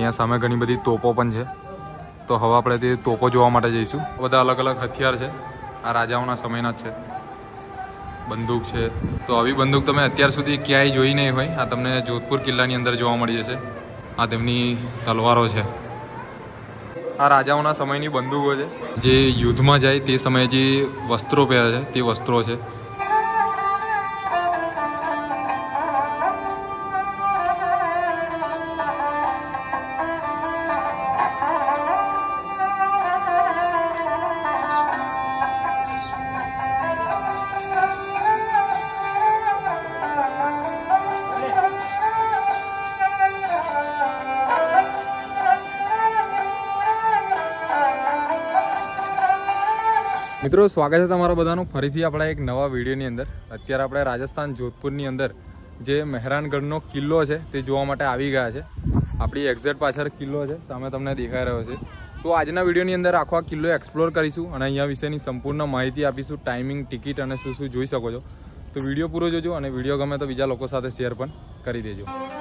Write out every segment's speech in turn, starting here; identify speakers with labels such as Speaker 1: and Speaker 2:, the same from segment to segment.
Speaker 1: અહીંયા સામે ઘણી બધી તોપો પણ છે, તો હવે આપણે તે તોપો જોવા માટે જઈશું. બધા અલગ અલગ હથિયાર છે, આ રાજાઓના સમયના જ છે. બંદૂક છે, તો આવી બંદૂક તમે અત્યાર સુધી ક્યાંય જોઈ નહીં હોય. આ તમને જોધપુર કિલ્લાની અંદર જોવા મળી જશે. આ તેમની તલવારો છે. આ રાજાઓના સમયની બંદૂકો છે, જે યુદ્ધમાં જાય તે સમયે જે વસ્ત્રો પહેરે છે તે વસ્ત્રો છે. મિત્રો સ્વાગત છે તમારા બધાનું ફરીથી આપણા એક નવા વિડીયોની અંદર. અત્યારે આપણે રાજસ્થાન જોધપુરની અંદર જે મહેરાનગઢનો કિલ્લો છે તે જોવા માટે આવી ગયા છે. આપણી એક્ઝેક્ટ પાછળ કિલ્લો છે, સામે તમને દેખાઈ રહ્યો છે. તો આજના વિડીયોની અંદર આખો આ કિલ્લો એક્સપ્લોર કરીશું અને અહીંયા વિશેની સંપૂર્ણ માહિતી આપીશું, ટાઈમિંગ, ટિકિટ અને શું શું જોઈ શકો છો. તો વિડીયો પૂરો જોજો અને વિડીયો ગમે તો બીજા લોકો સાથે શેર પણ કરી દેજો.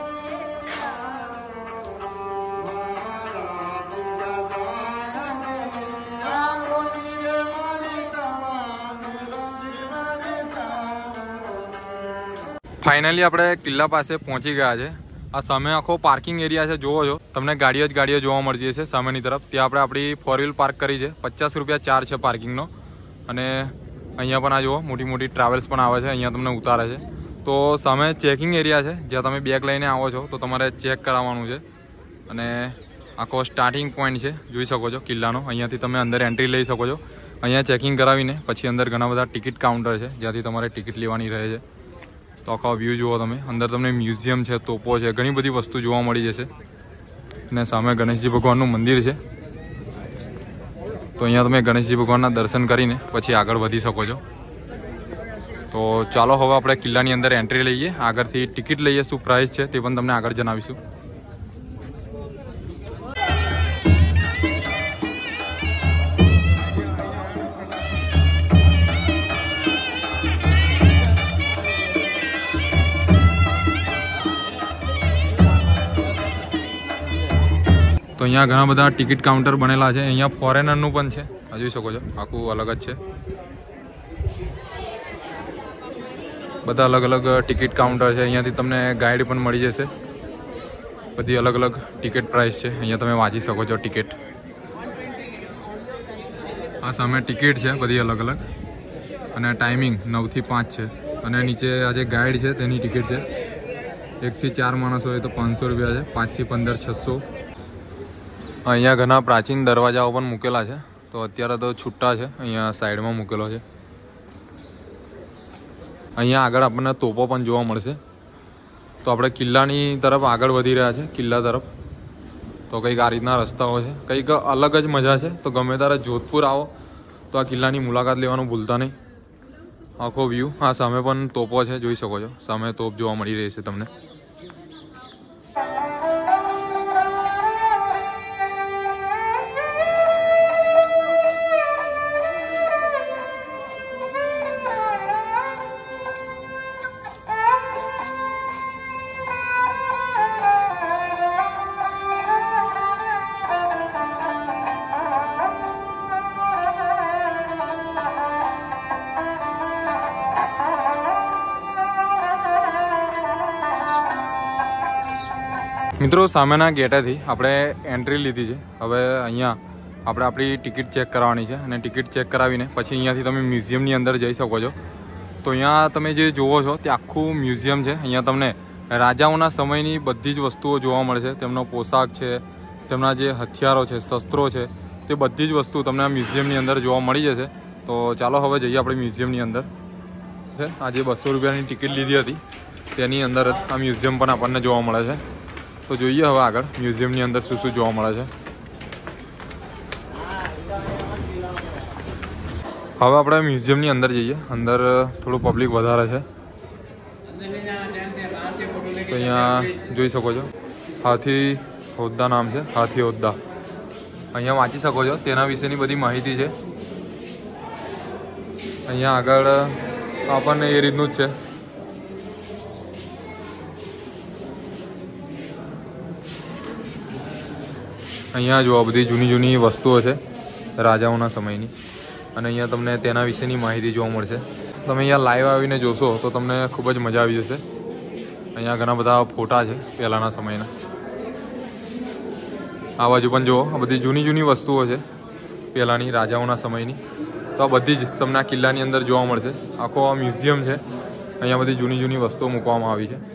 Speaker 1: ફાઇનલી આપણે કિલ્લા પાસે પહોંચી ગયા છે. આ સામે આખો પાર્કિંગ એરિયા છે, જોવો છો તમને ગાડીઓ જ ગાડીઓ જોવા મળતી છે સામેની તરફ. ત્યાં આપણે આપણી 4 વ્હીલ પાર્ક કરી છે. 50 રૂપિયા ચાર્જ છે પાર્કિંગનો. અને અહીંયા પણ આ જુઓ મોટી મોટી ટ્રાવેલ્સ પણ આવે છે, અહીંયા તમને ઉતારે છે. તો સામે ચેકિંગ એરિયા છે, જ્યાં તમે બેગ લઈને આવો છો તો તમારે ચેક કરાવવાનું છે. અને આખો સ્ટાર્ટિંગ પોઈન્ટ છે, જોઈ શકો છો કિલ્લાનો. અહીંયાથી તમે અંદર એન્ટ્રી લઈ શકો છો. અહીંયા ચેકિંગ કરાવીને પછી અંદર ઘણા બધા ટિકિટ કાઉન્ટર છે, જ્યાંથી તમારે ટિકિટ લેવાની રહે છે. તો આખો વ્યૂ જુઓ તમે. અંદર તમને મ્યુઝિયમ છે, તોપો છે, ઘણી બધી વસ્તુ જોવા મળી જશે. અને સામે ગણેશજી ભગવાનનું મંદિર છે, તો અહીંયા તમે ગણેશજી ભગવાનના દર્શન કરીને પછી આગળ વધી શકો છો. તો ચાલો હવે આપણે કિલ્લાની અંદર એન્ટ્રી લઈએ, આગળથી ટિકિટ લઈએ. શું પ્રાઇસ છે તે પણ તમને આગળ જણાવીશું. તો અહીંયા ઘણા બધા ટિકિટ કાઉન્ટર બનેલા છે. અહીંયા ફોરેનરનું પણ છે, આ જોઈ શકો છો. આખું અલગ જ છે. બધા અલગ અલગ ટિકિટ કાઉન્ટર છે. અહીંયાથી તમને ગાઈડ પણ મળી જશે. બધી અલગ અલગ ટિકિટ પ્રાઇસ છે, અહીંયા તમે વાંચી શકો છો ટિકિટ. આ સામે ટિકિટ છે બધી અલગ અલગ, અને ટાઈમિંગ 9 થી 5 છે. અને નીચે આ જે ગાઈડ છે તેની ટિકિટ છે. 1 થી 4 માણસ હોય તો 500 રૂપિયા છે, 5 થી 15 600. અહીંયા ઘણા પ્રાચીન દરવાજાઓ પણ મૂકેલા છે, તો અત્યારે તો છૂટા છે. અહીંયા સાઈડમાં મૂકેલો છે. અહીંયા આગળ આપણને તોપો પણ જોવા મળશે. તો આપણે કિલ્લાની તરફ આગળ વધી રહ્યા છે, કિલ્લા તરફ. તો કંઈક આ રીતના રસ્તાઓ છે, કંઈક અલગ જ મજા છે. તો ગમે ત્યારે જોધપુર આવો તો આ કિલ્લાની મુલાકાત લેવાનું ભૂલતા નહીં. આખો વ્યૂ. આ સામે પણ તોપો છે, જોઈ શકો છો. સામે તોપ જોવા મળી રહી છે તમને. મિત્રો સામેના ગેટેથી આપણે એન્ટ્રી લીધી છે. હવે અહીંયા આપણે આપણી ટિકિટ ચેક કરાવવાની છે, અને ટિકિટ ચેક કરાવીને પછી અહીંયાથી તમે મ્યુઝિયમની અંદર જઈ શકો છો. તો અહીંયા તમે જે જુઓ છો તે આખું મ્યુઝિયમ છે. અહીંયા તમને રાજાઓના સમયની બધી જ વસ્તુઓ જોવા મળશે. તેમનો પોશાક છે, તેમના જે હથિયારો છે, શસ્ત્રો છે, તે બધી જ વસ્તુ તમને આ મ્યુઝિયમની અંદર જોવા મળી જશે. તો ચાલો હવે જઈએ આપણે મ્યુઝિયમની અંદર. આ જે 200 રૂપિયાની ટિકિટ લીધી હતી તેની અંદર આ મ્યુઝિયમ પણ આપણને જોવા મળે છે. તો જોઈએ હવે આગળ મ્યુઝિયમની અંદર શું શું જોવા મળે છે. હવે આપણે મ્યુઝિયમની અંદર જઈએ. અંદર થોડું પબ્લિક વધારે છે. તો અહીંયા જોઈ શકો છો, હાથી હોદ્દા નામ છે, હાથી હોદ્દા. અહીંયા વાંચી શકો છો, તેના વિશેની બધી માહિતી છે. અહીંયા આગળ આપણને એ રીતનું જ છે. અહીંયા જો આ બધી જૂની જૂની વસ્તુઓ છે રાજાઓના સમયની, અને અહીંયા તમને તેના વિશેની માહિતી જોવા મળશે. તમે અહીંયા લાઈવ આવીને જોશો તો તમને ખૂબ જ મજા આવી જશે. અહીંયા ઘણા બધા ફોટા છે પહેલાંના સમયના. આ બાજુ પણ જુઓ, આ બધી જૂની જૂની વસ્તુઓ છે પહેલાંની રાજાઓના સમયની. તો આ બધી જ તમને આ કિલ્લાની અંદર જોવા મળશે. આખો આ મ્યુઝિયમ છે. અહીંયા બધી જૂની જૂની વસ્તુઓ મૂકવામાં આવી છે.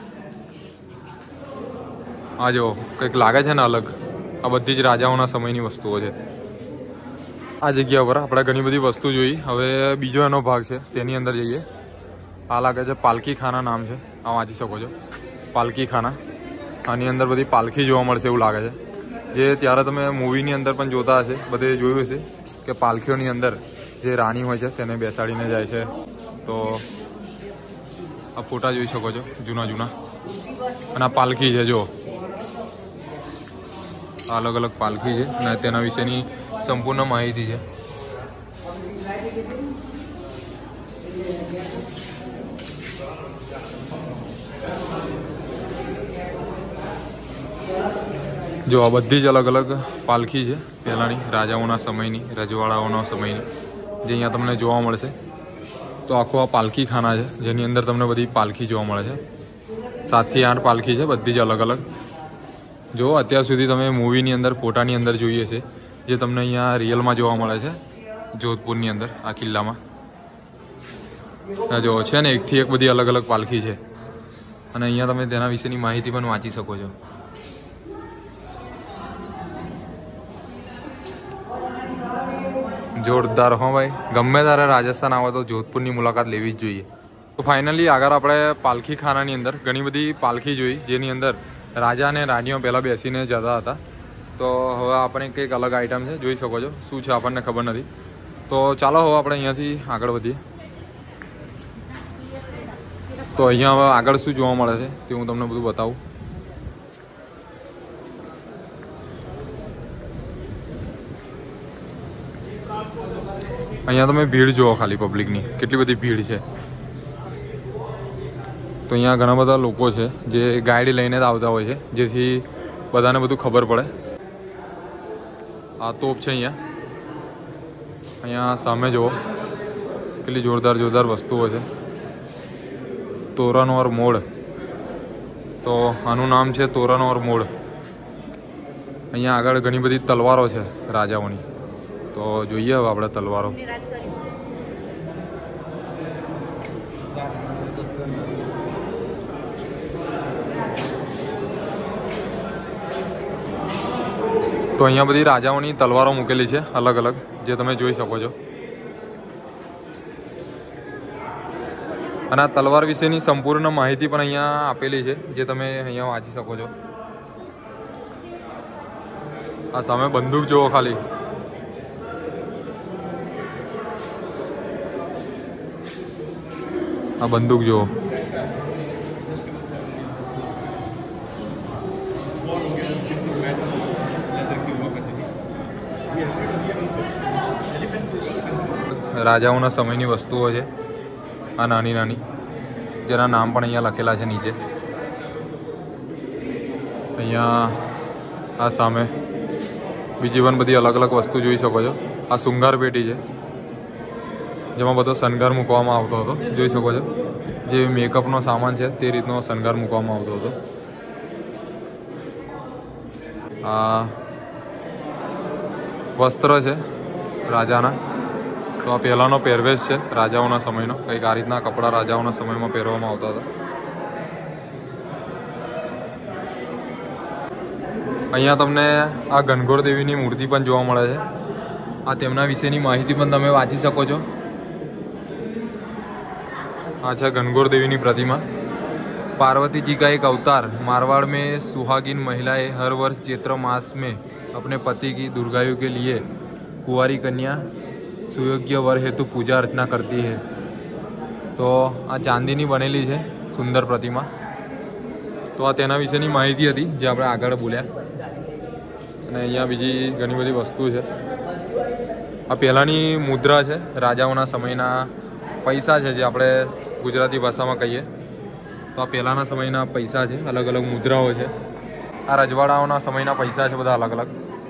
Speaker 1: આ જો કંઈક લાગે છે ને અલગ, આ બધી જ રાજાઓના સમયની વસ્તુઓ છે. આ જગ્યા પર આપણે ઘણી બધી વસ્તુ જોઈ. હવે બીજો એનો ભાગ છે, તેની અંદર જઈએ. આ લાગે છે પાલકી ખાના નામ છે, આ વાંચી શકો છો, પાલકી ખાના. આની અંદર બધી પાલખી જોવા મળશે એવું લાગે છે, જે ત્યારે તમે મૂવીની અંદર પણ જોતા હશે, બધે જોયું હશે કે પાલખીઓની અંદર જે રાણી હોય છે તેને બેસાડીને જાય છે. તો આ ફોટા જોઈ શકો છો જૂના જૂના. અને આ પાલખી છે, જો અલગ અલગ પાલખી છે અને તેના વિશેની સંપૂર્ણ માહિતી છે. જો આ બધી જ અલગ અલગ પાલખી છે પહેલાંની રાજાઓના સમયની, રજવાડાઓના સમયની, જે અહીંયા તમને જોવા મળશે. તો આખો આ પાલકી ખાના છે, જેની અંદર તમને બધી પાલખી જોવા મળે છે. 7 થી 8 પાલખી છે, બધી જ અલગ અલગ. જો અત્યાર સુધી તમે મૂવીની અંદર, ફોટાની અંદર જોઈએ છે, જે તમને અહીંયા રિયલમાં જોવા મળે છે જોધપુરની અંદર આ કિલ્લામાં. જો છે ને, એકથી એક બધી અલગ અલગ પાલખી છે. અને અહીંયા તમે તેના વિશેની માહિતી પણ વાંચી શકો છો. જોરદાર હો ભાઈ, ગમે ત્યારે રાજસ્થાન આવો તો જોધપુરની મુલાકાત લેવી જ જોઈએ. તો ફાઇનલી આગળ આપણે પાલખી ખાનાની અંદર ઘણી બધી પાલખી જોઈ, જેની અંદર રાજા અને રાણીઓ પહેલાં બેસીને જતા હતા. તો હવે આપણે કંઈક અલગ આઈટમ છે, જોઈ શકો છો. શું છે આપણને ખબર નથી. તો ચાલો હવે આપણે અહીંયાથી આગળ વધીએ. તો અહીંયા હવે આગળ શું જોવા મળે છે તે હું તમને બધું બતાવું. અહીંયા તમે ભીડ જુઓ, ખાલી પબ્લિકની કેટલી બધી ભીડ છે. તો અહીંયા ઘણા બધા લોકો છે જે ગાઈડ લઈને જ આવતા હોય છે, જેથી બધાને બધું ખબર પડે. આ તોપ છે અહીંયા સામે જુઓ, કેટલી જોરદાર જોરદાર વસ્તુઓ છે. તોરણોર મોડ, તો આનું નામ છે તોરણોર મોડ. અહીંયા આગળ ઘણી બધી તલવારો છે રાજાઓની. તો જોઈએ હવે આપણે તલવારો. તો અહીંયા બધી રાજાઓની તલવારો મૂકેલી છે અલગ અલગ, જે તમે જોઈ શકો છો. અને આ તલવાર વિશેની સંપૂર્ણ માહિતી પણ અહીંયા આપેલી છે, જે તમે અહીંયા વાંચી શકો છો. આ સામે બંદૂક જુઓ ખાલી. આ બંદૂક જુઓ. રાજાઓના સમયની વસ્તુઓ છે આ નાની નાની, જેના નામ પણ અહીંયા લખેલા છે નીચે. અહીંયા આ સામે બીજી પણ બધી અલગ અલગ વસ્તુ જોઈ શકો છો. આ શૃંગાર પેટી છે, જેમાં બધો શણગાર મૂકવામાં આવતો હતો, જોઈ શકો છો. જે મેકઅપનો સામાન છે તે રીતનો શણગાર મૂકવામાં આવતો હતો. આ વસ્ત્ર છે રાજાના. તો આ પહેલાંનો પહેરવેશ છે રાજાઓના સમયનો. કંઈક આ રીતના કપડાં રાજાઓના સમયમાં પહેરવામાં આવતા હતા. અહીંયા તમને આ ગણગોર દેવીની મૂર્તિ પણ જોવા મળે છે. આ તેમના વિશેની માહિતી પણ તમે વાંચી શકો છો. આ છે गणगौर देवी की प्रतिमा। पार्वती जी का एक अवतार। मारवाड़ में सुहागिन महिलाएं हर वर्ष चैत्र मास में अपने पति की दीर्घायु के लिए कुंवारी कन्या सुयोग्य वर हेतु पूजा अर्चना करती है। तो आ चांदीनी बनेली है सुंदर प्रतिमा। तो आ तेना विशेनी माहिती हती जे आपणे आगळ बोल्या। अने अहींया बीजी घणी बधी वस्तु है। आ पहेलानी मुद्रा है, राजाओना समयना पैसा है, जे आपणे गुजराती भाषा में कहीए तो आ पहेलाना समयना पैसा है। अलग अलग मुद्राओं है। आ रजवाड़ाओना समयना पैसा है, बधा अलग अलग।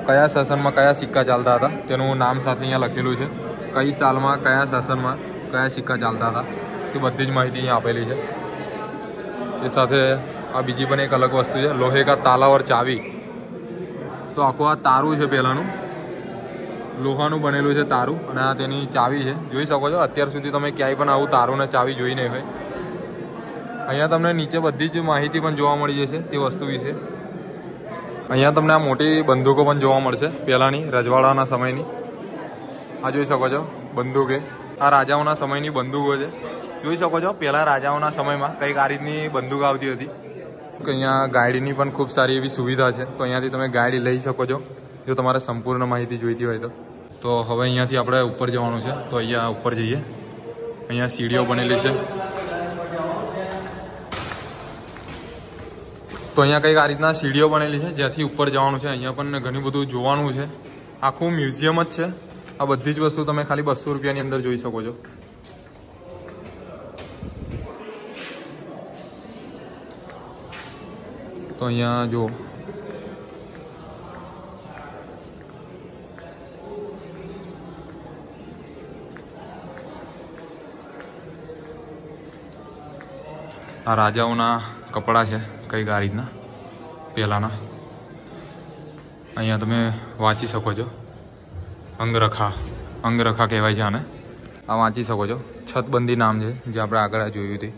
Speaker 1: કયા શાસનમાં કયા સિક્કા ચાલતા હતા તેનું નામ સાથે અહીંયા લખેલું છે. કઈ સાલમાં કયા શાસનમાં કયા સિક્કા ચાલતા હતા તે બધી જ માહિતી અહીંયા આપેલી છે. એ સાથે આ બીજી પણ એક અલગ વસ્તુ છે, લોહે કા તાલા ઓર ચાવી. તો આખું આ તારું છે પહેલાંનું, લોહાનું બનેલું છે તારું, અને આ તેની ચાવી છે. જોઈ શકો છો, અત્યાર સુધી તમે ક્યાંય પણ આવું તારું ને ચાવી જોઈ નહીં હોય. અહીંયા તમને નીચે બધી જ માહિતી પણ જોવા મળી જશે તે વસ્તુ વિશે. અહીંયા તમને આ મોટી બંદૂકો પણ જોવા મળશે પહેલાંની રજવાડાના સમયની. આ જોઈ શકો છો બંદૂકે, આ રાજાઓના સમયની બંદૂકો છે. જોઈ શકો છો પહેલાં રાજાઓના સમયમાં કંઈક આ રીતની બંદૂક આવતી હતી. અહીંયા ગાઈડની પણ ખૂબ સારી એવી સુવિધા છે, તો અહીંયાથી તમે ગાઈડ લઈ શકો છો જો તમારે સંપૂર્ણ માહિતી જોઈતી હોય તો. તો હવે અહીંયાથી આપણે ઉપર જવાનું છે, તો અહીંયા ઉપર જઈએ. અહીંયા સીડીઓ બનેલી છે. તો અહીંયા કંઈક આ રીતના સીડીઓ બનેલી છે જ્યાંથી ઉપર જવાનું છે. અહીંયા પણ ઘણું બધું જોવાનું છે. આખું મ્યુઝિયમ જ છે. આ બધી જ વસ્તુ તમે ખાલી 200 રૂપિયાની અંદર જોઈ શકો છો. તો અહીંયા જો આ રાજાઓના કપડાં છે કંઈક આ રીતના પહેલાંના. અહીંયા તમે વાંચી શકો છો. અંગરખા કહેવાય છે આને. આ વાંચી શકો છો. છતબંધી નામ છે જે આપણે આગળ જોયું હતું.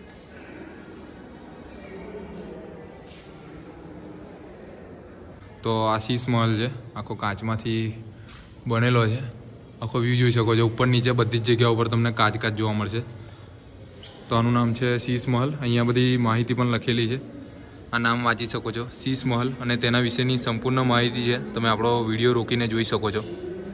Speaker 1: તો આ શીશ મહલ છે, આખો કાચમાંથી બનેલો છે. આખો વ્યૂ જોઈ શકો છો. ઉપર નીચે બધી જ જગ્યા ઉપર તમને કાચ જોવા મળશે. તો આનું નામ છે શીશ મહલ. અહીંયા બધી માહિતી પણ લખેલી છે. આ નામ વાંચી શકો છો, શીશ મહલ, અને તેના વિશેની સંપૂર્ણ માહિતી છે તમે આપણો વિડીયો રોકીને જોઈ શકો છો.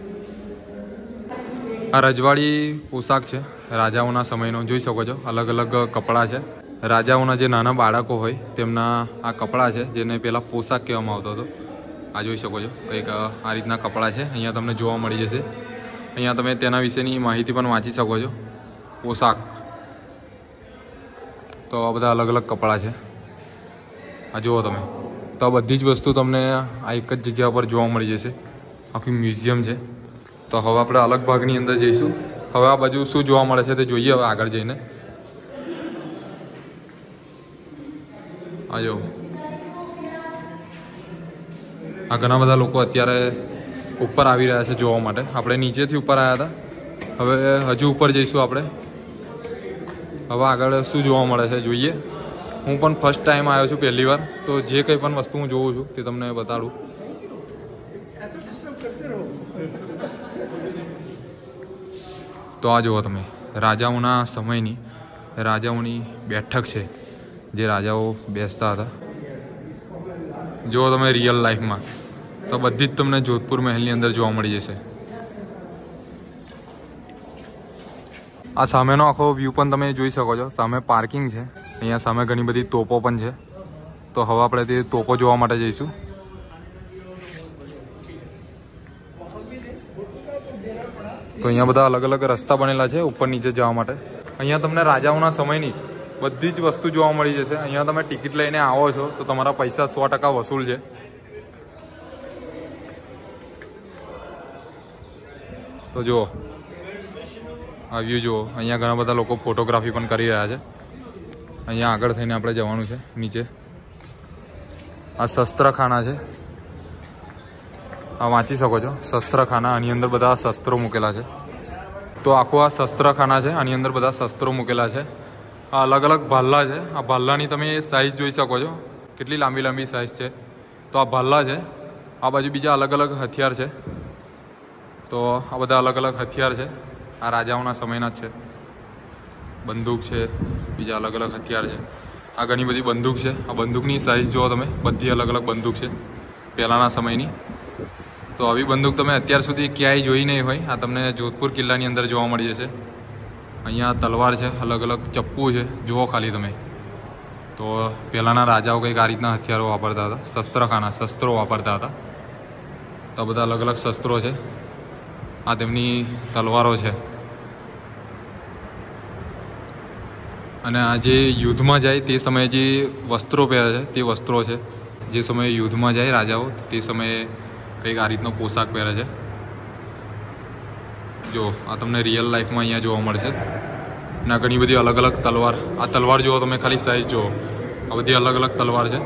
Speaker 1: આ રજવાડી પોશાક છે રાજાઓના સમયનો. જોઈ શકો છો અલગ અલગ કપડાં છે. રાજાઓના જે નાના બાળકો હોય તેમના આ કપડાં છે, જેને પહેલાં પોશાક કહેવામાં આવતો હતો. આ જોઈ શકો છો કંઈક આ રીતના કપડાં છે. અહીંયા તમને જોવા મળી જશે. અહીંયા તમે તેના વિશેની માહિતી પણ વાંચી શકો છો. પોશાક, તો આ બધા અલગ અલગ કપડાં છે. આ જુઓ તમે. તો આ બધી જ વસ્તુ તમને આ એક જ જગ્યા પર જોવા મળી જશે. આખું મ્યુઝિયમ છે. તો હવે આપણે અલગ ભાગની અંદર જઈશું. હવે આ બાજુ શું જોવા મળે છે તે જોઈએ હવે આગળ જઈને. આ જો આ ઘણા બધા લોકો અત્યારે ઉપર આવી રહ્યા છે જોવા માટે. આપણે નીચેથી ઉપર આવ્યા હતા, હવે હજુ ઉપર જઈશું આપણે. હવે આગળ શું જોવા મળે છે જોઈએ. હું પણ ફર્સ્ટ ટાઈમ આવ્યો છું, પહેલી વાર, તો જે કંઈ પણ વસ્તુ હું જોઉં છું તે તમને બતાડું. તો આ જુઓ તમે, રાજાઓના સમયની રાજાઓની બેઠક છે જે રાજાઓ બેસતા હતા. જુઓ તમે રિયલ લાઈફમાં. તો બધી જ તમને જોધપુર મહેલની અંદર જોવા મળી જશે. આ સામેનો આખો વ્યૂ પણ તમે જોઈ શકો છો. સામે પાર્કિંગ છે. અહીંયા સામે ઘણી બધી તોપો પણ છે. તો હવે આપણે તે તોપો જોવા માટે જઈશું. તો અહીંયા બધા અલગ અલગ રસ્તા બનેલા છે ઉપર નીચે જવા માટે. અહીંયા તમને રાજાઓના સમયની બધી જ વસ્તુ જોવા મળી જશે. અહીંયા તમે ટિકિટ લઈને આવો છો તો તમારા પૈસા 100% વસૂલ છે. તો જુઓ આ વ્યૂ જુઓ. અહીંયા ઘણા બધા લોકો ફોટોગ્રાફી પણ કરી રહ્યા છે. અહીંયા આગળ થઈને આપણે જવાનું છે નીચે. આ શસ્ત્રખાના છે. આ વાંચી શકો છો, શસ્ત્રખાના. આની અંદર બધા શસ્ત્રો મૂકેલા છે. તો આખું આ શસ્ત્રખાના છે. આની અંદર બધા શસ્ત્રો મૂકેલા છે. આ અલગ અલગ ભાલ્લા છે. આ ભાલ્લાની તમે સાઇઝ જોઈ શકો છો, કેટલી લાંબી લાંબી સાઇઝ છે. તો આ ભાલ્લા છે. આ બાજુ બીજા અલગ અલગ હથિયાર છે. તો આ બધા અલગ અલગ હથિયાર છે. આ રાજાઓના સમયના જ છે. બંદૂક છે, બીજા અલગ અલગ હથિયાર છે. આ ઘણી બધી બંદૂક છે. આ બંદૂકની સાઇઝ જુઓ તમે, બધી અલગ અલગ બંદૂક છે પહેલાંના સમયની. તો આવી બંદૂક તમે અત્યાર સુધી ક્યાંય જોઈ નહીં હોય. આ તમને જોધપુર કિલ્લાની અંદર જોવા મળી જશે. અહીંયા તલવાર છે, અલગ અલગ ચપ્પુ છે. જુઓ ખાલી તમે. તો પહેલાંના રાજાઓ કંઈક આ રીતના હથિયારો વાપરતા હતા. શસ્ત્રખાના, શસ્ત્રો વાપરતા હતા. તો બધા અલગ અલગ શસ્ત્રો છે. આ તેમની તલવારો છે. અને આ જે યુદ્ધમાં જાય તે સમયે જે વસ્ત્રો પહેરે છે તે વસ્ત્રો છે. જે સમયે યુદ્ધમાં જાય રાજાઓ તે સમયે કંઈક આ રીતનો પોશાક પહેરે છે. જો આ તમને રિયલ લાઈફમાં અહીંયા જોવા મળશે. અને ઘણી બધી અલગ અલગ તલવાર. આ તલવાર જુઓ તમે, ખાલી સાઈઝ જુઓ. આ બધી અલગ અલગ તલવાર છે.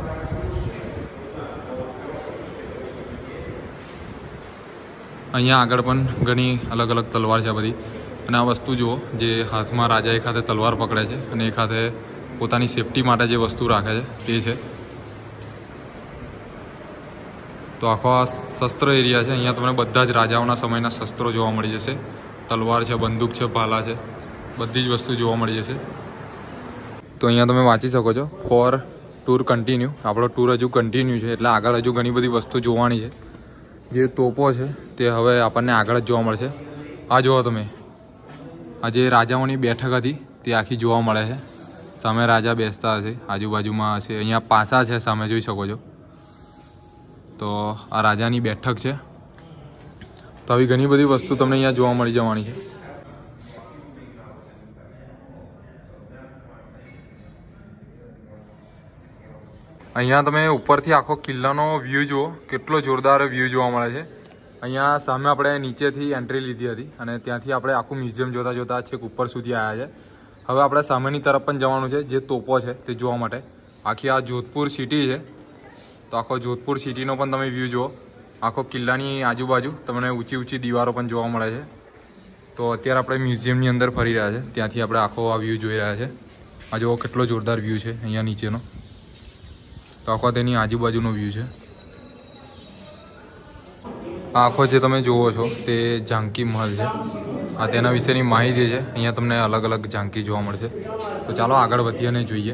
Speaker 1: અહીંયા આગળ પણ ઘણી અલગ અલગ તલવાર છે બધી. અને આ વસ્તુ જુઓ, જે હાથમાં રાજા એક હાથે તલવાર પકડે છે અને એક હાથે પોતાની સેફટી માટે જે વસ્તુ રાખે છે તે છે. તો આખો આ શસ્ત્ર એરિયા છે. અહીંયા તમને બધા જ રાજાઓના સમયના શસ્ત્રો જોવા મળી જશે. તલવાર છે, બંદૂક છે, ભાલા છે, બધી જ વસ્તુ જોવા મળી જશે. તો અહીંયા તમે વાંચી શકો છો, ફોર ટૂર કન્ટિન્યુ. આપણો ટૂર હજુ કન્ટિન્યુ છે, એટલે આગળ હજુ ઘણી બધી વસ્તુ જોવાની છે. જે તોપો છે તે હવે આપણને આગળ જ જોવા મળશે. આ જુઓ તમે, આ જે રાજાઓની બેઠક હતી તે આખી જોવા મળે છે. સામે રાજા બેસતા હશે, આજુબાજુમાં હશે. અહીંયા પાસા છે, સામે જોઈ શકો છો. તો આ રાજાની બેઠક છે. તો આવી ઘણી બધી વસ્તુ તમને અહીંયા જોવા મળી જવાની છે. અહીંયા તમે ઉપરથી આખો કિલ્લાનો વ્યૂ જુઓ, કેટલો જોરદાર વ્યૂ જોવા મળે છે. અહીંયા સામે આપણે નીચેથી એન્ટ્રી લીધી હતી અને ત્યાંથી આપણે આખું મ્યુઝિયમ જોતા જોતા છેક ઉપર સુધી આવ્યા છે. હવે આપણે સામેની તરફ પણ જવાનું છે, જે તોપો છે તે જોવા માટે. આખી આ જોધપુર સિટી છે. તો આખો જોધપુર સિટીનો પણ તમે વ્યૂ જુઓ. આખો કિલ્લાની આજુબાજુ તમને ઊંચી ઊંચી દીવારો પણ જોવા મળે છે. તો અત્યારે આપણે મ્યુઝિયમની અંદર ફરી રહ્યા છે, ત્યાંથી આપણે આખો આ વ્યૂ જોઈ રહ્યા છે. આ જુઓ કેટલો જોરદાર વ્યૂ છે અહીંયા નીચેનો. તો આખો તેની આજુબાજુનો વ્યૂ છે. આ આખો જે તમે જુઓ છો તે ઝાંકી મહલ છે. આ તેના વિશેની માહિતી છે. અહીંયા તમને અલગ અલગ ઝાંકી જોવા મળશે. તો ચાલો આગળ વધીએ અને જોઈએ.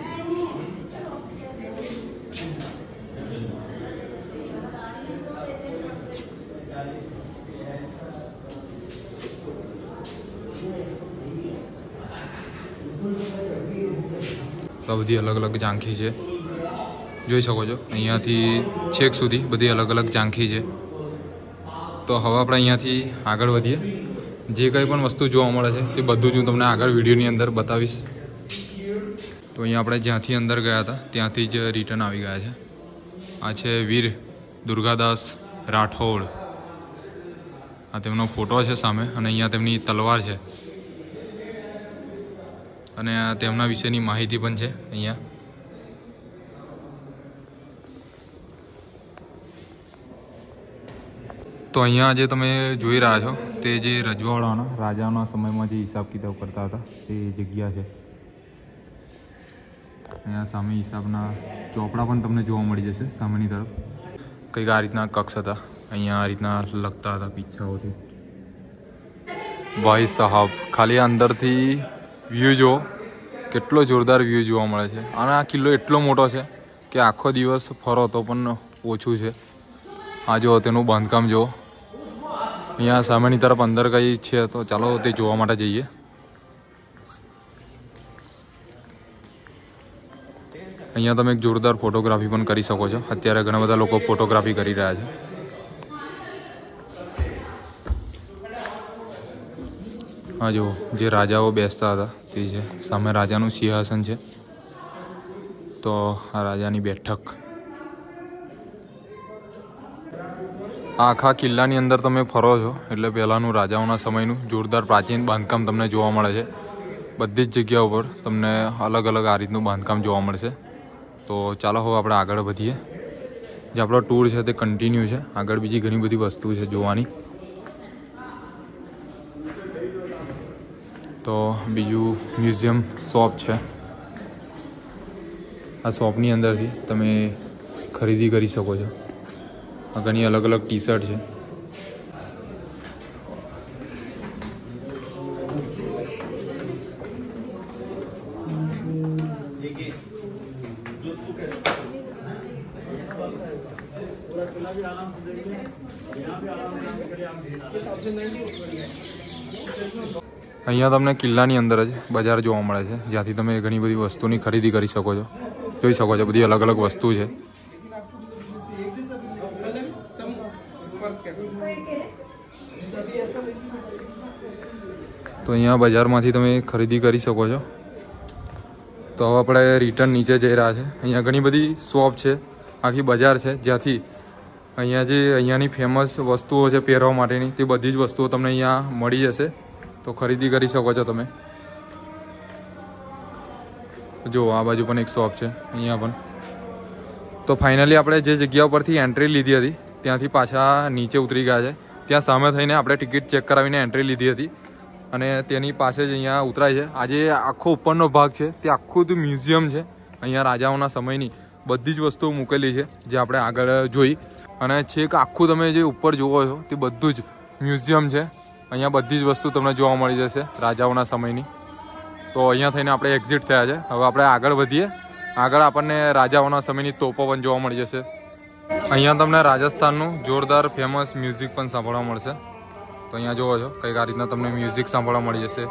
Speaker 1: તો બધી અલગ અલગ ઝાંખી છે, જોઈ શકો છો. અહીંયાથી છેક સુધી બધી અલગ અલગ ઝાંખી છે. તો હવે આપણે અહીંયાથી આગળ વધીએ. જે કંઈ પણ વસ્તુ જોવા મળે છે તે બધું જ હું તમને આગળ વિડીયોની અંદર બતાવીશ. તો અહીંયા આપણે જ્યાંથી અંદર ગયા હતા ત્યાંથી જ રિટર્ન આવી ગયા છે. આ છે વીર દુર્ગાદાસ રાઠોડ. આ તેમનો ફોટો છે સામે અને અહીંયા તેમની તલવાર છે અને તેમના વિશેની માહિતી પણ છે અહીંયા. તો અહીંયા જે તમે જોઈ રહ્યા છો તે જે રજવાડાના રાજાના સમયમાં જે હિસાબ કિતાબ કરતા હતા તે જગ્યા છે. અહીંયા સામે હિસાબના ચોપડા પણ તમને જોવા મળી જશે સામેની તરફ. કંઈક આ રીતના કક્ષ હતા, અહીંયા આ રીતના લખતા હતા પીછાઓથી. ભાઈ સાહબ, ખાલી અંદરથી વ્યૂ જુઓ, કેટલો જોરદાર વ્યૂ જોવા મળે છે. અને આ કિલ્લો એટલો મોટો છે કે આખો દિવસ ફરો તો પણ ઓછું છે. આ જુઓ તેનું બાંધકામ જુઓ. અહીંયા સામેની તરફ અંદર કંઈ છે તો ચાલો તે જોવા માટે જઈએ. અહીંયા તમે એક જોરદાર ફોટોગ્રાફી પણ કરી શકો છો. અત્યારે ઘણા બધા લોકો ફોટોગ્રાફી કરી રહ્યા છે. હા જુઓ, જે રાજાઓ બેસતા હતા તે છે. સામે રાજાનું સિંહાસન છે. તો આ રાજાની બેઠક. આ આખા કિલ્લાની અંદર તમે ફરો છો એટલે પહેલાંનું રાજાઓના સમયનું જોરદાર પ્રાચીન બાંધકામ તમને જોવા મળે છે. બધી જ જગ્યા ઉપર તમને અલગ અલગ આ રીતનું બાંધકામ જોવા મળશે. તો ચાલો હવે આપણે આગળ વધીએ. જે આપણો ટૂર છે તે કન્ટિન્યુ છે. આગળ બીજી ઘણી બધી વસ્તુ છે જોવાની. તો બીજું મ્યુઝિયમ શોપ છે. આ શોપની અંદરથી તમે ખરીદી કરી શકો છો. ઘણી અલગ અલગ ટી શર્ટ છે. અહીંયા તમને કિલ્લાની અંદર જ બજાર જોવા મળે છે, જ્યાંથી તમે ઘણી બધી વસ્તુની ખરીદી કરી શકો છો. જોઈ શકો છો બધી અલગ અલગ વસ્તુ છે. તો અહીંયા બજારમાંથી તમે ખરીદી કરી શકો છો. તો હવે આપણે રિટર્ન નીચે જઈ રહ્યા છે. અહીંયા ઘણી બધી શોપ છે, આખી બજાર છે, જ્યાંથી અહીંયાની ફેમસ વસ્તુઓ છે પહેરવા માટેની, તે બધી જ વસ્તુઓ તમને અહીંયા મળી જશે, તો ખરીદી કરી શકો છો તમે. જો આ બાજુ પણ એક શોપ છે, અહીંયા પણ. તો ફાઇનલી આપણે જે જગ્યા ઉપરથી એન્ટ્રી લીધી હતી ત્યાંથી પાછા નીચે ઉતરી ગયા છે. ત્યાં સામે થઈને આપણે ટિકિટ ચેક કરાવીને એન્ટ્રી લીધી હતી અને તેની પાસે જ અહીંયા ઉતરાય છે. આજે આખો ઉપરનો ભાગ છે તે આખું જ મ્યુઝિયમ છે. અહીંયા રાજાઓના સમયની બધી જ વસ્તુઓ મૂકેલી છે જે આપણે આગળ જોઈ, અને છેક આખું તમે જે ઉપર જોવો છો તે બધું જ મ્યુઝિયમ છે. અહીંયા બધી જ વસ્તુ તમને જોવા મળી જશે રાજાઓના સમયની. તો અહીંયા થઈને આપણે એક્ઝિટ થયા છે. હવે આપણે આગળ વધીએ. આગળ આપણને રાજાઓના સમયની તોપો પણ જોવા મળી જશે. અહીંયા તમને રાજસ્થાનનું જોરદાર ફેમસ મ્યુઝિક પણ સાંભળવા મળશે. તો અહીંયા જોવો છો કંઈક આ રીતના તમને મ્યુઝિક સાંભળવા મળી જશે.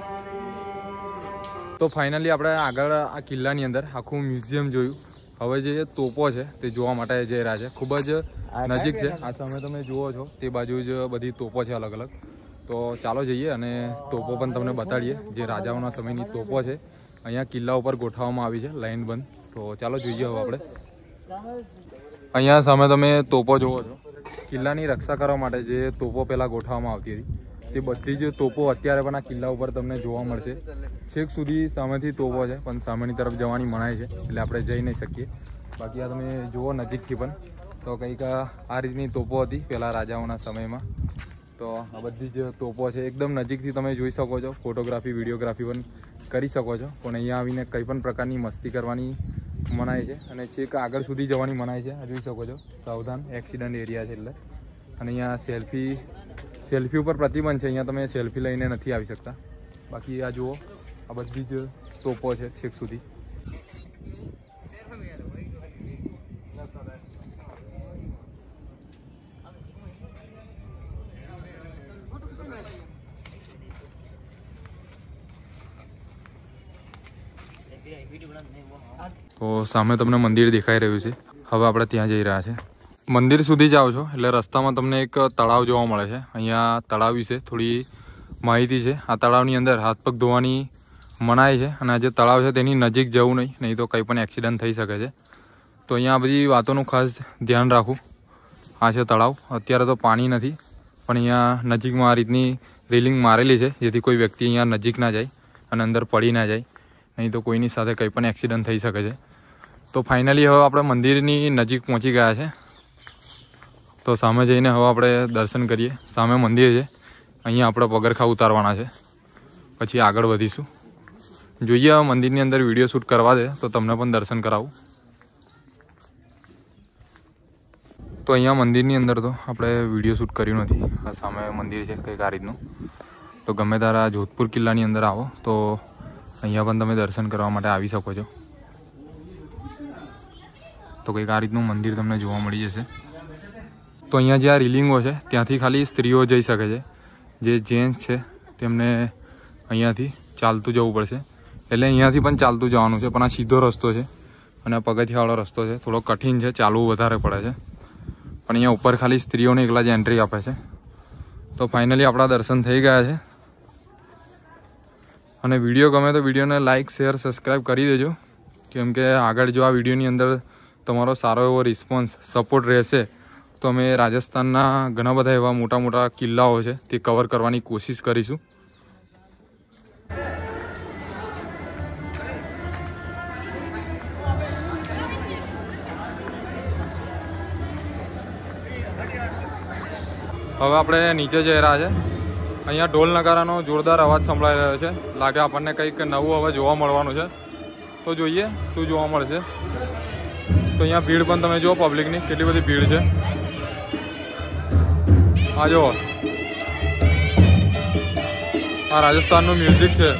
Speaker 1: તો ફાઇનલી આપણે આગળ આ કિલ્લાની અંદર આખું મ્યુઝિયમ જોયું. હવે જે તોપો છે તે જોવા માટે જઈ રહ્યા છે. ખૂબ જ નજીક છે. આ સામે તમે જુઓ છો તે બાજુ જ બધી તોપો છે અલગ અલગ. તો ચાલો જઈએ અને તોપો પણ તમને બતાડીએ. જે રાજાઓના સમયની તોપો છે અહીંયા કિલ્લા ઉપર ગોઠવવામાં આવી છે લાઈન બંધ. તો ચાલો જોઈએ હવે આપણે. અહીંયા સામે તમે તોપો જુઓ છો. કિલ્લાની રક્ષા કરવા માટે જે તોપો પહેલાં ગોઠવવામાં આવતી હતી તે બધી જ તોપો અત્યારે પણ આ કિલ્લા ઉપર તમને જોવા મળશે. છેક સુધી સામેથી તોપો છે પણ સામેની તરફ જવાની મનાય છે એટલે આપણે જઈ નહીં શકીએ. બાકી આ તમે જુઓ નજીકથી પણ તો કંઈક આ રીતની તોપો હતી પહેલાં રાજાઓના સમયમાં. તો આ બધી જ તોપો છે એકદમ નજીકથી તમે જોઈ શકો છો. ફોટોગ્રાફી વિડીયોગ્રાફી પણ કરી શકો છો, પણ અહીંયા આવીને કંઈ પણ પ્રકારની મસ્તી કરવાની મનાય છે અને છેક આગળ સુધી જવાની મનાય છે. જોઈ શકો છો સાવધાન, એક્સિડન્ટ એરિયા છે એટલે. અને અહીંયા સેલ્ફી ઉપર પ્રતિબંધ છે. અહીંયા તમે સેલ્ફી લઈને નથી આવી શકતા. બાકી આ જુઓ આ બધી જ તોપો છે છેક સુધી. તો સામે તમને મંદિર દેખાઈ રહ્યું છે. હવે આપણે ત્યાં જઈ રહ્યા છે. મંદિર સુધી જાઓ છો એટલે રસ્તામાં તમને એક તળાવ જોવા મળે છે. અહીંયા તળાવ વિશે થોડી માહિતી છે. આ તળાવની અંદર હાથ પગ ધોવાની મનાય છે અને આ જે તળાવ છે તેની નજીક જવું નહીં તો કંઈ પણ એક્સિડન્ટ થઈ શકે છે. તો અહીંયા આ બધી વાતોનું ખાસ ધ્યાન રાખવું. આ છે તળાવ. અત્યારે તો પાણી નથી, પણ અહીંયા નજીકમાં આ રીતની રેલિંગ મારેલી છે જેથી કોઈ વ્યક્તિ અહીંયા નજીક ના જાય અને અંદર પડી ના જાય, નહીં તો કોઈની સાથે કંઈ પણ એક્સિડન્ટ થઈ શકે છે. તો ફાઇનલી હવે આપણે મંદિરની નજીક પહોંચી ગયા છે. તો સામે જઈને હવે આપણે દર્શન કરીએ. સામે મંદિર છે, અહીંયા આપણે પગરખા ઉતારવાના છે, પછી આગળ વધીશું. જોઈએ હવે મંદિરની અંદર વિડીયો શૂટ કરવા દે તો તમને પણ દર્શન કરાવું. તો અહીંયા મંદિરની અંદર તો આપણે વિડીયો શૂટ કર્યું નથી. આ સામે મંદિર છે કંઈક આ રીતનું. તો ગમે તારા જોધપુર કિલ્લાની અંદર આવો તો અહીંયા પણ તમે દર્શન કરવા માટે આવી શકો છો. તો કંઈક આ રીતનું મંદિર તમને જોવા મળી જશે. તો અહીંયા જે આ રિલિંગો છે ત્યાંથી ખાલી સ્ત્રીઓ જઈ શકે છે. જે જેન્ટ્સ છે તેમને અહીંયાથી ચાલતું જવું પડશે. એટલે અહીંયાથી પણ ચાલતું જવાનું છે, પણ આ સીધો રસ્તો છે અને આ પગથિયાવાળો રસ્તો છે. થોડો કઠિન છે, ચાલવું વધારે પડે છે. પણ અહીંયા ઉપર ખાલી સ્ત્રીઓને એકલા જ એન્ટ્રી આપે છે. તો ફાઇનલી આપણા દર્શન થઈ ગયા છે. અને વિડીયો ગમે તો વિડીયોને લાઇક શેર સબસ્ક્રાઈબ કરી દેજો, કેમ કે આગળ જો આ વિડીયોની અંદર તમારો સારો એવો રિસ્પોન્સ સપોર્ટ રહેશે તો અમે રાજસ્થાનના ઘણા બધા એવા મોટા મોટા કિલ્લાઓ છે તે કવર કરવાની કોશિશ કરીશું. હવે આપણે નીચે જઈ રહ્યા છે. અહીંયા ઢોલ નગારાનો જોરદાર અવાજ સંભળાઈ રહ્યો છે. લાગે આપણને કંઈક નવું હવે જોવા મળવાનું છે. તો જોઈએ શું જોવા મળશે. તો અહીંયા ભીડ પણ તમે જુઓ, પબ્લિકની કેટલી બધી ભીડ છે. આ જુઓ, આ રાજસ્થાનનું મ્યુઝિક છે.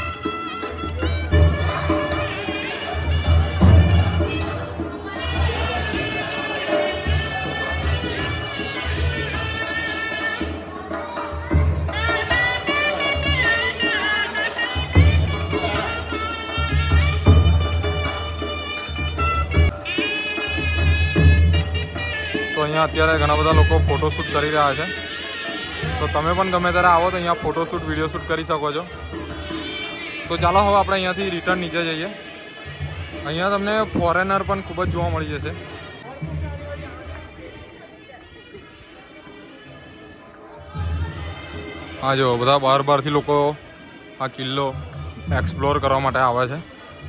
Speaker 1: તો અહીંયા અત્યારે ઘણા બધા લોકો ફોટોશૂટ કરી રહ્યા છે. તો તમે પણ ગમે ત્યારે આવો તો અહીંયા ફોટોશૂટ વિડીયો શૂટ કરી શકો છો. તો ચાલો હવે આપણે અહીંયાથી રિટર્ન નીચે જઈએ. અહીંયા તમને ફોરેનર પણ ખૂબ જ જોવા મળી જશે. હા જો બધા બહારથી લોકો આ કિલ્લો એક્સપ્લોર કરવા માટે આવે છે.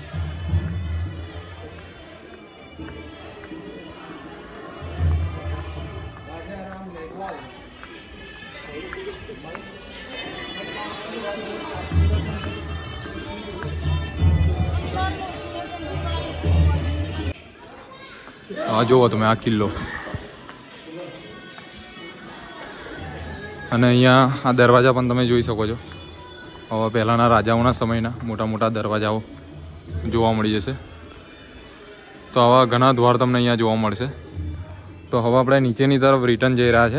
Speaker 1: હા જુઓ તમે આ કિલ્લો, અને અહીંયા આ દરવાજા પણ તમે જોઈ શકો છો. હવે પહેલાંના રાજાઓના સમયના મોટા મોટા દરવાજાઓ જોવા મળી જશે. તો આવા ઘણા દ્વાર તમને અહીંયા જોવા મળશે. તો હવે આપણે નીચેની તરફ રિટર્ન જઈ રહ્યા છે.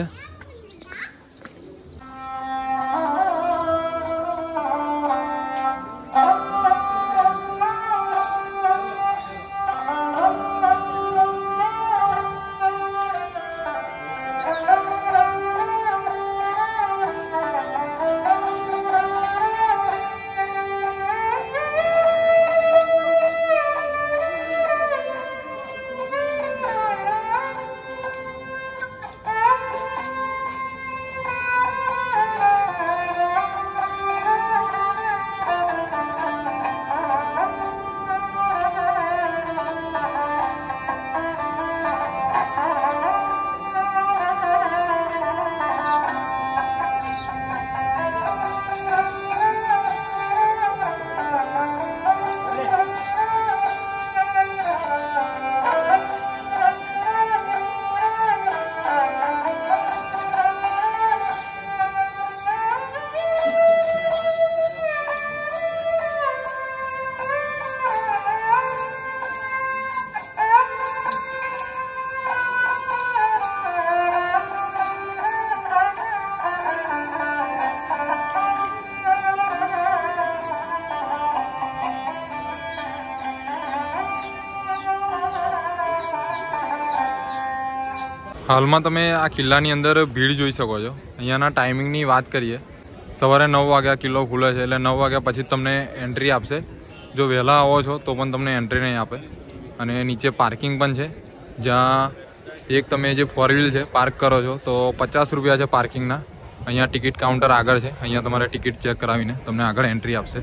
Speaker 1: હાલમાં તમે આ કિલ્લાની અંદર ભીડ જોઈ શકો છો. અહીંયાના ટાઈમિંગની વાત કરીએ, સવારે 9 વાગ્યા કિલ્લો ખુલે છે, એટલે 9 વાગ્યા પછી તમને એન્ટ્રી આપશે. જો વહેલા આવો છો તો પણ તમને એન્ટ્રી નહીં આપે. અને નીચે પાર્કિંગ પણ છે, જ્યાં એક તમે જે 4 વ્હીલ છે પાર્ક કરો છો તો 50 રૂપિયા છે પાર્કિંગના. અહીંયા ટિકિટ કાઉન્ટર આગળ છે, અહીંયા તમારે ટિકિટ ચેક કરાવીને તમને આગળ એન્ટ્રી આપશે.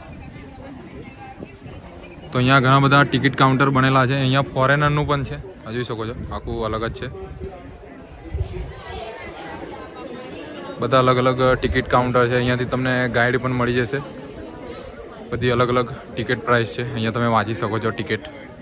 Speaker 1: તો અહીંયા ઘણા બધા ટિકિટ કાઉન્ટર બનેલા છે. અહીંયા ફોરેનરનું પણ છે, જોઈ શકો છો, આખું અલગ જ છે. બધા અલગ અલગ ટિકિટ કાઉન્ટર છે. અહીંયાથી તમને ગાઈડ પણ મળી જશે. બધી અલગ અલગ ટિકિટ પ્રાઇસ છે, અહીંયા તમે વાંચી શકો છો ટિકિટ.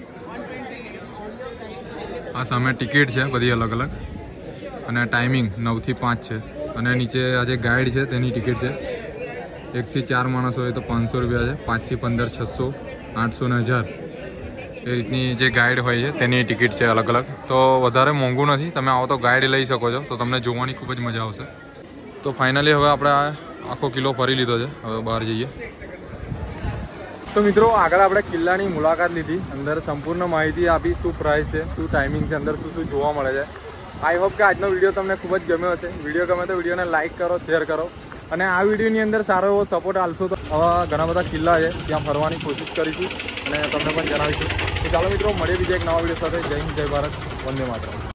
Speaker 1: આ સામે ટિકિટ છે બધી અલગ અલગ, અને ટાઈમિંગ 9 થી 5 છે. અને નીચે આ જે ગાઈડ છે તેની ટિકિટ છે. 1 થી 4 માણસ હોય તો 500 રૂપિયા છે, 5 થી 15 600, 800 ને 1000 એ રીતની જે ગાઈડ હોય છે તેની ટિકિટ છે અલગ અલગ. તો વધારે મોંઘું નથી, તમે આવો તો ગાઈડ લઈ શકો છો, તો તમને જોવાની ખૂબ જ મજા આવશે. તો ફાઇનલી હવે આપણે આખો કિલ્લો ફરી લીધો છે, હવે બહાર જઈએ. તો મિત્રો આગળ આપણે કિલ્લાની મુલાકાત લીધી, અંદર સંપૂર્ણ માહિતી આપી, શું પ્રાઇસ છે, શું ટાઈમિંગ છે, અંદર શું શું જોવા મળે છે. આઈ હોપ કે આજનો વિડીયો તમને ખૂબ જ ગમ્યો હશે. વિડીયો ગમે તો વિડીયોને લાઇક કરો, શેર કરો, અને આ વિડીયોની અંદર સારો એવો સપોર્ટ આપશો તો આવા ઘણા બધા કિલ્લા છે ત્યાં ફરવાની કોશિશ કરીશું અને તમને પણ જણાવીશું. તો ચાલો મિત્રો, મળીએ બીજા એક નવા વિડીયો સાથે. જય હિન્દ, જય ભારત, વંદે માતરમ.